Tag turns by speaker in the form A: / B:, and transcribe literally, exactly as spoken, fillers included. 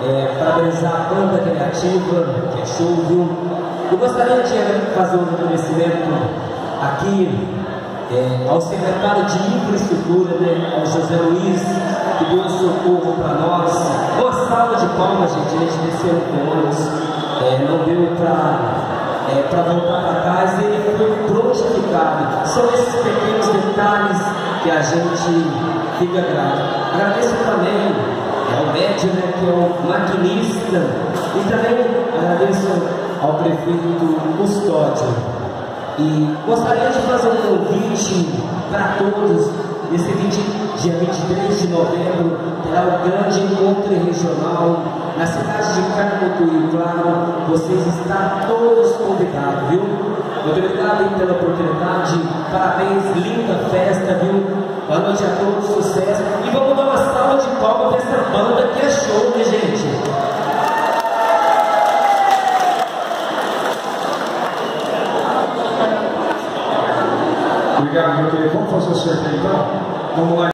A: é, parabenizar a banda criativa, que é show, viu? Eu gostaria de fazer um reconhecimento aqui é, ao secretário de Infraestrutura, né, ao José Luiz, que deu um socorro para nós. Uma salva de palmas, gente, a gente desceu com ônibus, é, não deu para é, para voltar para casa, e ele foi prontificado. São esses pequenos detalhes que a gente fica grato. Agradeço também ao médico, né, que é o maquinista, e também agradeço ao prefeito Custódio. E gostaria de fazer um convite para todos. Esse dia vinte e três de novembro terá o grande encontro regional na cidade de Caramutuí. Claro, vocês estão todos convidados, viu? Muito obrigado pela oportunidade, parabéns, linda festa, viu? Boa noite a todos, sucesso. E vamos dar uma salva de palmas para essa banda que é show, né, gente?
B: Obrigado, meu querido. Vamos fazer o sorteio então? Vamos lá.